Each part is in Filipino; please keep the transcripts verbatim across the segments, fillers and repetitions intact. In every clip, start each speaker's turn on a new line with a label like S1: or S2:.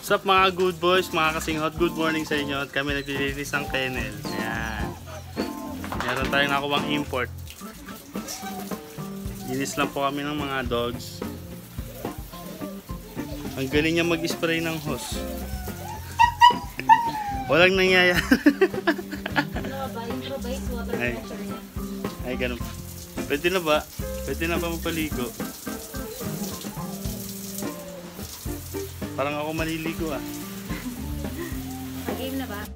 S1: What's up mga good boys, mga kasinghot, good morning sa inyo. At kami naglilinis ng kennel. Ayan. Meron tayong nakuwang import. Linis lang po kami ng mga dogs. Ang galing niya mag-spray ng hose. Walang nangyayari. Ay, ay ganun. Pwede na ba? Pwede na ba magpaligo? Parang ako maliligo ah.
S2: Pag-game na ba?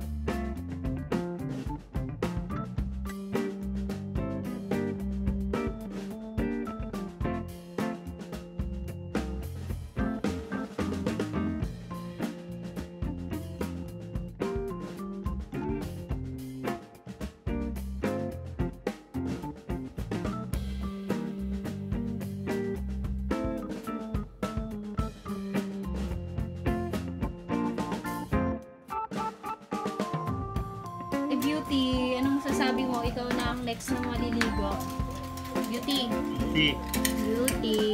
S2: Beauty, anong sasabi mo? Ikaw na ang next na maliligo. Beauty.
S1: Beauty.
S2: Beauty.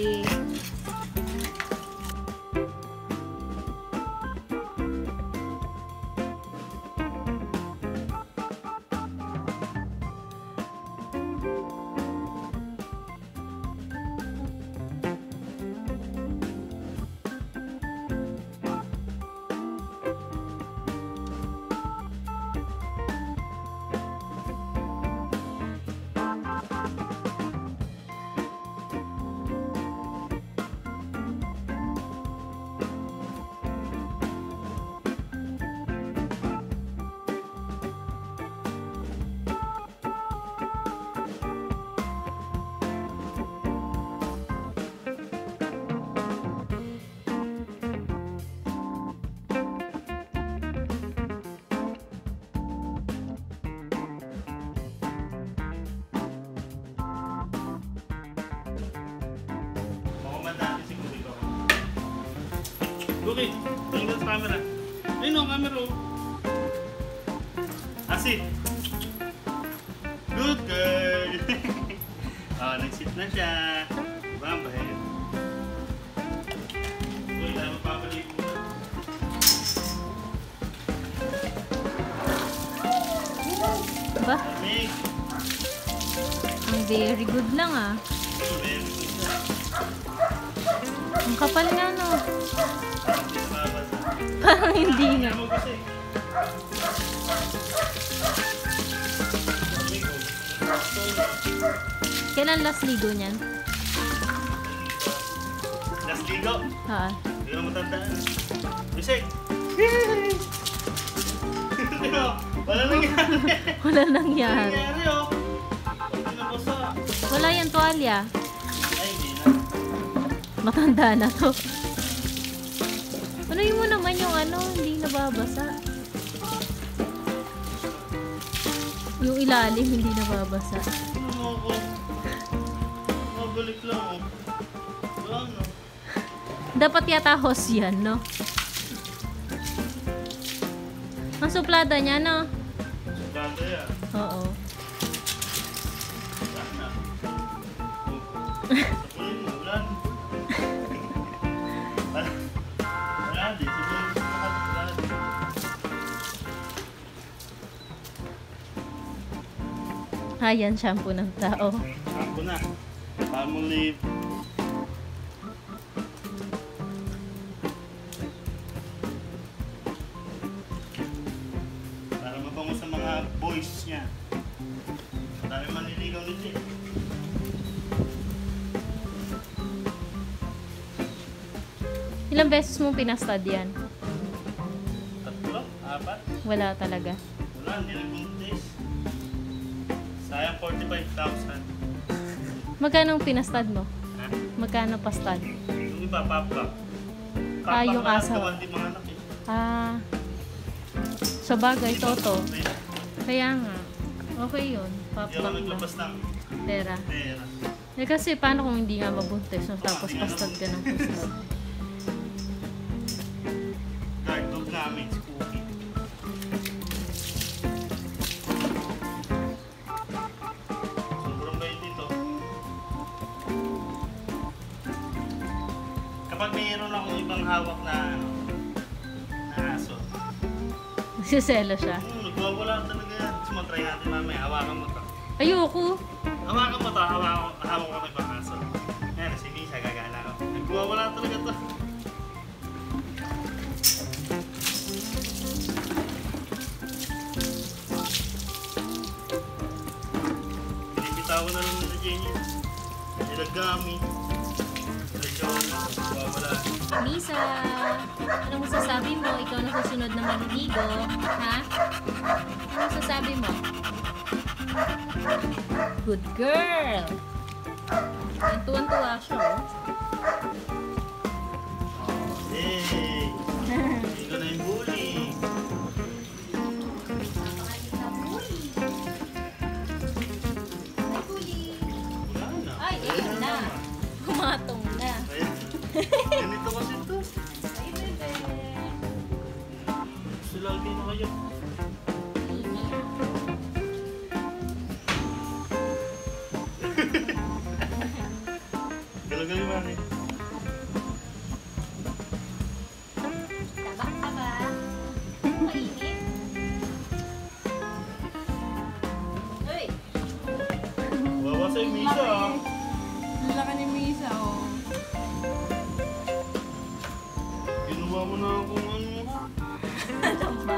S1: Okay, tingnan sa camera. Ayun o, camera o. Asit. Good girl. Oh, nag-sit na siya. Bambay. Uy, dahil magpapaligo na.
S2: Ba?
S1: Lamig.
S2: Ang very good lang ah.
S1: Very good na.
S2: Ang kapal nga no.
S1: Hindi nababasa.
S2: Parang hindi nga.
S1: Ano mo kasi?
S2: Kailan last ligo niyan?
S1: Last ligo?
S2: Ha.
S1: Hindi ko na matandaan. Bisik! Wala nangyari.
S2: Wala
S1: Wala
S2: nangyari.
S1: nangyari oh. Pag pinabasa.
S2: Wala yung tuwalya.
S1: Ay, hindi na.
S2: Matanda na to. Ano yun mo naman yung ano, hindi nababasa. Yung ilalim hindi nababasa.
S1: Ano ako? Mabalik lang oh. Wala no.
S2: Dapat yata hose yan, no? Ang suplada niya, no?
S1: Ganda yan.
S2: Oo.
S1: Wala na. Sapunin mo, wala na. Wala. Wala din. Sapunin mo, wala din.
S2: Ayan, shampoo ng tao.
S1: Ako na. Palmolive. Para mabango sa mga boys niya. Dami manliligaw nito eh.
S2: Ilang beses mong pinastad yan?
S1: Tatlo? Apat?
S2: Wala talaga.
S1: Wala, hindi nag-buntis. Sayang forty-five thousand.
S2: Magkano ang pinastad mo?
S1: Ha?
S2: Magkano pastad?
S1: Yung iba, pop-up.
S2: Ah, yung
S1: Pop-up
S2: asawa.
S1: na hindi mga anak eh.
S2: Ah, sa bagay, toto. Kaya nga, okay yun.
S1: Hindi ako
S2: Paplak lang.
S1: naglabas ng
S2: Pera.
S1: pera.
S2: Eh kasi paano kung hindi nga mabuntis no? Tapos pastad ka ng pastad.
S1: Guard dog namin, si Cookie. Sobrang bait nito. Kapag mayroon akong ibang hawak na ano, na aso.
S2: Nagsiselo siya.
S1: Hmm, nagwawala talaga yan. Gusto mo, try natin mamaya. Hawakan mo to.
S2: Ayoko.
S1: Hawakan mo to. Hawakan hawak ko ng ibang aso. Yan, si Misha, gagana ko. Nagwawala talaga to. Pinipitawan na lang nila Jenny. Nila Gami. Nila Jonah. Nagwawala.
S2: Misa, ano masasabi mo? Ikaw na susunod na maliligo. Ha? Ano masasabi mo? Good girl! Yan, tuwan-tuwa siya. Oh.
S1: Hey! Hindi ko na yung bully. Wala na.
S2: Ay, ayun na. Humatong na.
S1: Ayan. Ganito kasi ito.
S2: Ay, bebe.
S1: Sulagi na kayo. Galagali ba rin?
S2: Taba ka ba? Mainit? Uy!
S1: Wawa sa'yo, Misha. ah.
S3: Ang laki ni Misa, oh.
S1: Ginawa mo na kung ano.
S2: Ano ba?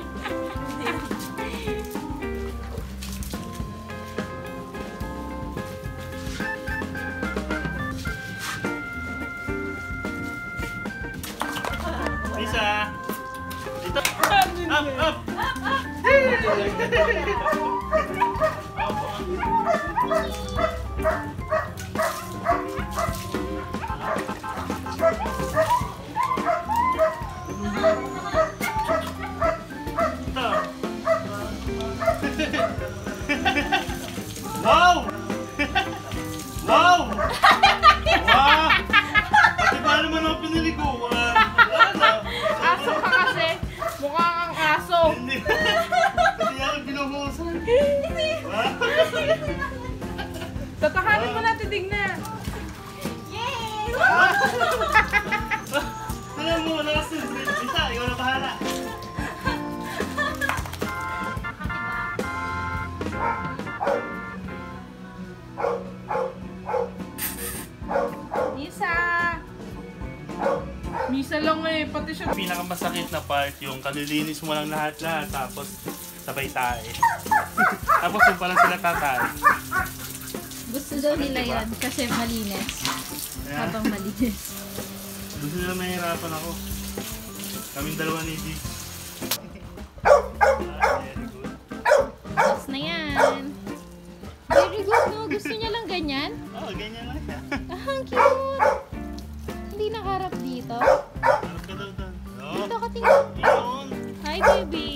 S1: Misha! Dito! Up! Up! Wow! Wow! Wow! Pati ba naman ang pinaliguan? Wala na.
S3: Aso ka kasi. Mukha kang aso.
S1: Hindi. Pati yan ang binuhusan. Wow!
S3: Tatakanin mo natin, tignan.
S2: Yay!
S1: Tingnan mo, nakasin. Bisa, ikaw na bahala.
S3: Misa! Misa lang eh, pati siya.
S1: Pinakamasakit na part, yung kalilinis mo lang lahat-lahat, tapos sabay tayo. Tapos yung palang sila tatay.
S2: Gusto daw nila yan kasi malinis.
S1: Ayan.
S2: Habang malinis.
S1: Gusto nila mahirapan ako. Kaming dalawa ni G. Ah, very good.
S2: Tapos na yan. Very good, no? Gusto niya lang ganyan.
S1: Oh, ganyan lang siya.
S2: Ah, ang cute. Hindi nakarap dito.
S1: Harap ka daw doon. Oh,
S2: Dito ka tingin.
S1: yun.
S2: Hi, baby.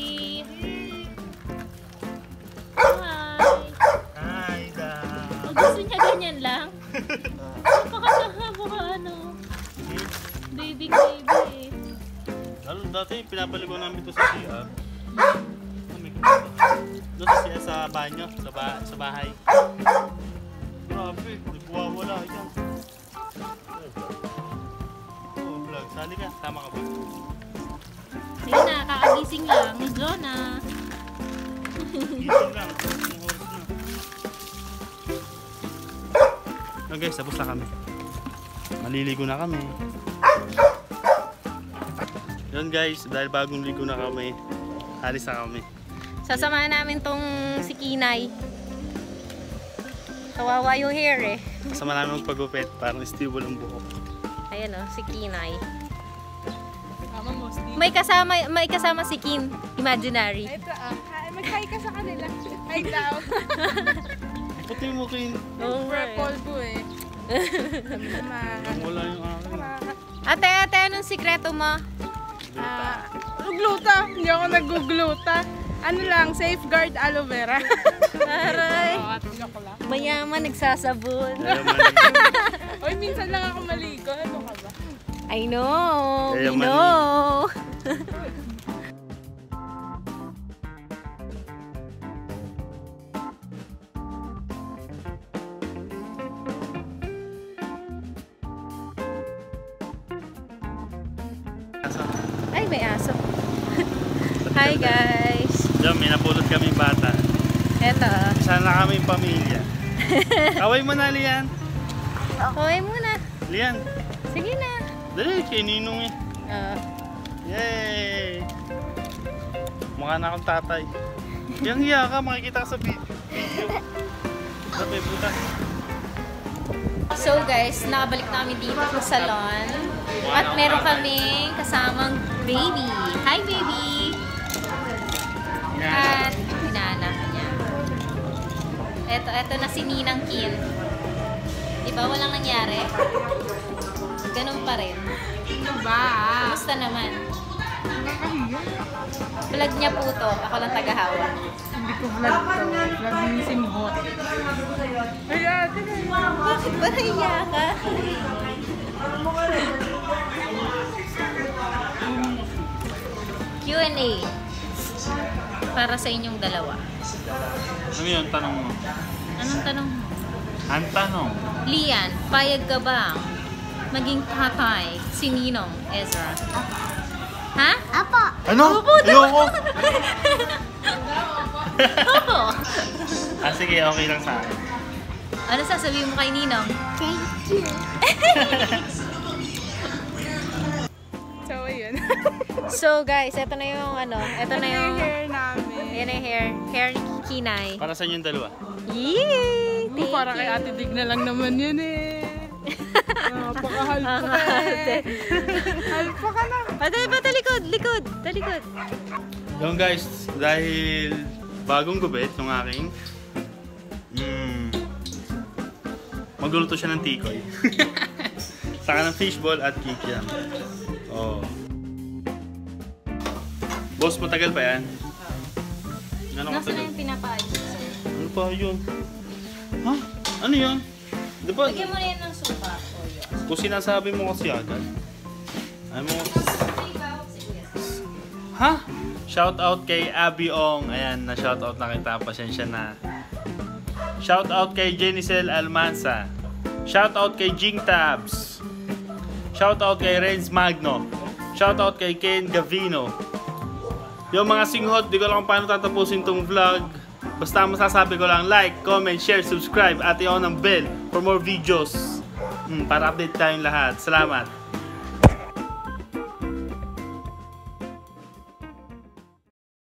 S2: Hi.
S1: Hi, da.
S2: Oh, gusto niya ganyan lang. Napakasahaba ka, ano. Baby, baby.
S1: Lalo dati pinapaligo namin ito sa C R. Ah, may kumita. Doon sa C R sa banyo, sa, ba sa bahay. Grabe, nagwawala yan. Oh, vlog. Sali ka, tama ka ba?
S2: Ayun na, kakagising lang ni Jonah.
S1: Gising lang, yung oras na. Oh guys, tapos na kami. Maliligo na kami. Yun guys, dahil bagong ligo na kami, alis na kami.
S2: Sasamahan namin tong si Kinay. Kawawa yung hair eh.
S1: Kasama namin magpagupit, parang stable ang buhok.
S2: Ayan o, si Kinay.
S3: Tama mo, Steve.
S2: May kasama, may kasama si Kin. Imaginary.
S3: Ito ah, hi- mag-hi ka sa kanila. Hi daw.
S1: Puti mo kayo.
S2: Oh,
S3: Purple po eh. Ma.
S1: Wala yung akin.
S2: Ate, ate, anong sikreto mo?
S3: Ah, gluta. Hindi ako nag-gluta. Ano lang, safeguard aloe vera.
S2: Aray,
S3: Oo, at joke lang.
S2: mayaman, nagsasabon.
S1: Yaman.
S3: Oy, minsan lang ako maligo. Ano ka ba?
S2: I know, we
S1: Yaman.
S2: know. Ay, Ay, may aso. Hi guys.
S1: Diyan, may napulot kami bata.
S2: Eto.
S1: Sana kami pamilya. Kaway mo na, Lian.
S2: Kaway muna.
S1: Lian,
S2: Sige na.
S1: dali, kay Ninong eh.
S2: Uh,
S1: Yay! Mukha na akong tatay. Yang hiya ka, makikita ka sa video. Sabi, butas.
S2: so guys, nakabalik namin dito sa salon. At meron kaming kasamang baby. Hi baby! At inaanak niya. Eto, eto na si Ninang Kin. Diba walang nangyari? Ganun pa rin.
S3: Ano ba?
S2: Kumusta naman? Vlog niya po to. Ako lang tagahawak.
S3: Hindi ko vlog to. Vlog ni Simbot. Ay, ate.
S2: Bakit ba naiya ka? Q and A. Para sa inyong dalawa.
S1: Ano yun, tanong mo?
S2: Anong tanong mo?
S1: Ang tanong?
S2: Lian, payag ka ba maging tatay si Ninong Ezra? Ha?
S3: Apo.
S1: Ano? Ayoko!
S2: Oo.
S1: Ah, sige, okay lang sa akin.
S2: Ano sasabihin mo kay Ninong?
S3: Thank you. So, ayun.
S2: So guys, eto na yung ano, eto na yung
S3: hair namin.
S2: Ayan na yung hair, hair ni Kinay.
S1: Para sa inyong dalawa.
S2: Yay!
S3: Oh,
S2: Thank
S3: para
S2: you.
S3: kay Ate Dig na lang naman yun eh. Napakahalpa
S2: Ang
S3: ka
S2: ate.
S3: eh. Halpa ka na.
S2: Ate, pa talikod, likod, talikod.
S1: Yung guys, dahil bagong gubit yung aking, mm, magluluto siya ng tikoy. Saka ng fishball at kikiam. Oh. Boss, matagal pa yan? Ano
S2: Nasaan na
S1: matagal?
S2: yung pinapaayos?
S1: Ano pa yun? Ha? Ano yun? Di ba?
S2: Lagyan mo na yan ng suka. O yun.
S1: Kung sinasabi mo kasi agad. Ay mo.
S2: Ikaw, sige.
S1: Ha? Shout out kay Abby Ong. Ayan, na shout out na kita. Pasensya na. Shout out kay Jenicel Almanza. Shout out kay Jing Tabs. Shout out kay Renz Magno. Shout out kay Ken Gavino. Yung mga singhot, di ko lang kung paano tatapusin tong vlog. Basta masasabi ko lang like, comment, share, subscribe at i-on ang bell for more videos. Hmm, para update tayong lahat. Salamat.